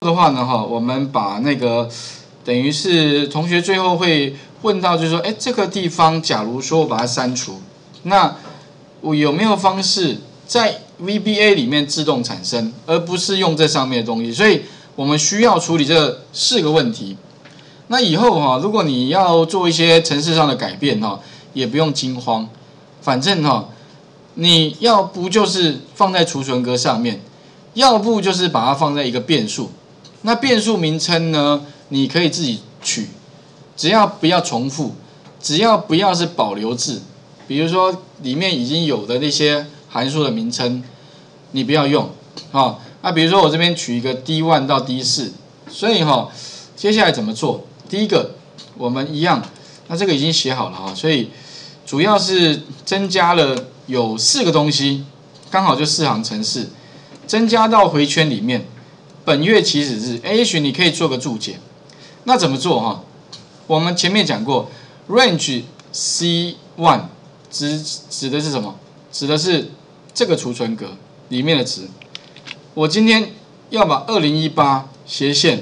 的话呢，我们把那个等于是同学最后会问到，就是说，哎，这个地方假如说我把它删除，那我有没有方式在 VBA 里面自动产生，而不是用这上面的东西？所以我们需要处理这4个问题。那以后如果你要做一些程式上的改变也不用惊慌，反正你要不就是放在储存格上面，要不就是把它放在一个变数。那变数名称呢，你可以自己取，只要不要重复，只要不要是保留字，比如说里面已经有的那些函数的名称，你不要用那比如说我这边取一个 D1 到 D4， 所以接下来怎么做？第一个，我们一样，那这个已经写好了所以主要是增加了有4个东西，刚好就4行程式，增加到回圈里面。本月起始日 ，AH 你可以做个注解。那怎么做我们前面讲过 ，range C1 指的是什么？指的是这个储存格里面的值。我今天要把2018斜线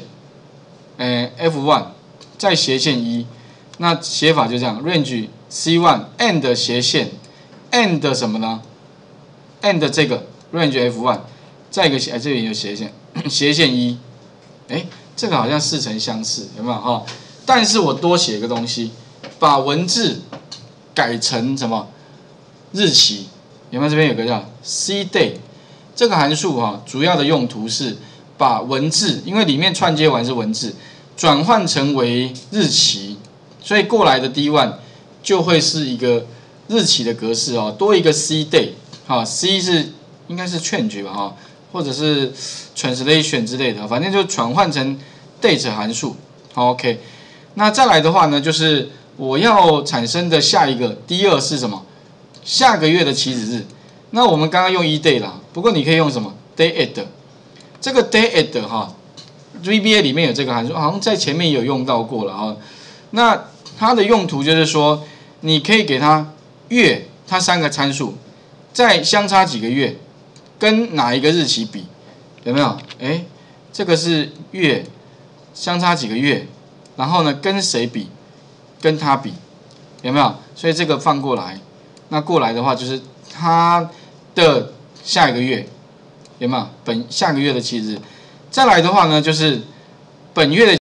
F1 再斜线1，那写法就这样 ，range C1 and 斜线 and 什么呢 ？and 这个 range F1 再一个这边有斜线。斜线1，这个好像似曾相识，有没有但是我多写一个东西，把文字改成什么日期？有没有？这边有个叫 cday， 这个函数主要的用途是把文字，因为里面串接完是文字，转换成为日期，所以过来的 D1 就会是一个日期的格式多一个 cday C 是应该是 change 吧或者是 translation 之类的，反正就转换成 date 函数。OK， 那再来的话呢，就是我要产生的下一个第2是什么？下个月的起始日。那我们刚刚用 eday 啦，不过你可以用什么 day add。这个 day add VBA 里面有这个函数，好像在前面也有用到过了那它的用途就是说，你可以给它月，它3个参数，再相差几个月。跟哪一个日期比？有没有？这个是月，相差几个月，然后呢，跟谁比？跟它比，有没有？所以这个放过来，那过来的话就是它的下一个月，有没有？下个月的起始日。再来的话呢，就是本月的。